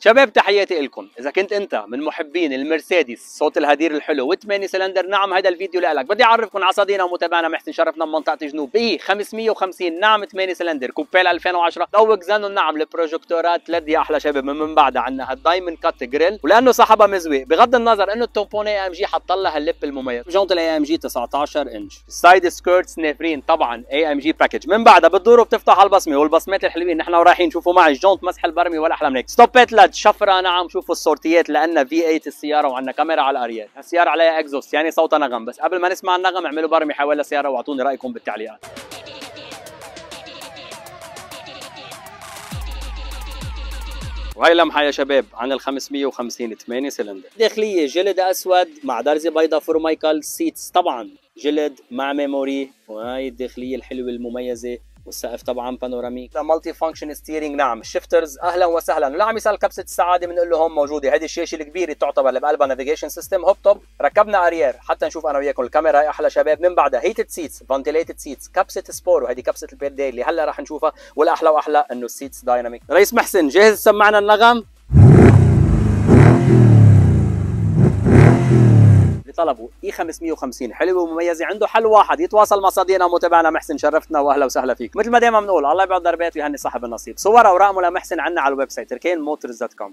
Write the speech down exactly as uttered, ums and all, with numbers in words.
شباب تحياتي لكم. اذا كنت انت من محبين المرسيدس صوت الهدير الحلو و8 سلندر، نعم هذا الفيديو لك. بدي اعرفكم على صديقنا ومتابعنا محسن شرفنا بمنطقه جنوب ب خمسمية وخمسين نعم ثمانية سلندر كوبيل ألفين وعشرة ذوق زانو. نعم البروجكتورات ثلاث يا احلى شباب. من, من بعدها عندنا هالدايموند كات جريل، ولانه صاحبها مزوي بغض النظر انه التومبون اي ام جي حط لها اللب المميز. جونة الاي ام جي تسعة عشر انش، سايد سكيرتس نافرين طبعا اي ام جي باكج. من بعدها بتدور وبتفتح على البصمه والبصمات الحلوين. نحن ورايحين شوفوا معي جونت مسح البرمي ولا احلى من هيك. ستوبات لاد شفره. نعم شوفوا الصورتيات لان في ثمانية السياره وعندنا كاميرا على الاريال. هالسياره عليها اكزوست يعني صوتها نغم. بس قبل ما نسمع النغم اعملوا برمي حوالي السياره واعطوني رايكم بالتعليقات. وهي لمحه يا شباب عن ال خمسمية وخمسين ثمانية سلندر. داخليه جلد اسود مع درزه بيضاء فورمايكال. سيتس طبعا جلد مع ميموري. وهي الداخليه الحلوه المميزه. والسقف طبعا بانوراميك. مالتي فانكشن ستيرنج. نعم الشفترز اهلا وسهلا. اللي عم يسال كبسه السعاده بنقول له هون موجوده. هذه الشاشه الكبيره تعتبر اللي بقلبها نافيجيشن سيستم هوب توب. ركبنا اريير حتى نشوف انا وياكم الكاميرا. هي احلى شباب. من بعدها هيتد سيتس فانتيليتد سيتس. كبسه سبور وهذه كبسه البيرداي اللي هلا راح نشوفها. والاحلى واحلى انه السيتس دايناميك. رئيس محسن جاهز تسمعنا النغم؟ طلبوا اي خمسمية وخمسين حلوه ومميزه. عنده حل واحد، يتواصل مع صديقنا ومتابعنا محسن. شرفتنا واهلا وسهلا فيك. مثل ما دائما بنقول الله يبعد ضربات ويهني صاحب النصيب. صور اوراق لمحسن عنا على الويب سايت تركين موتورز دوت كوم.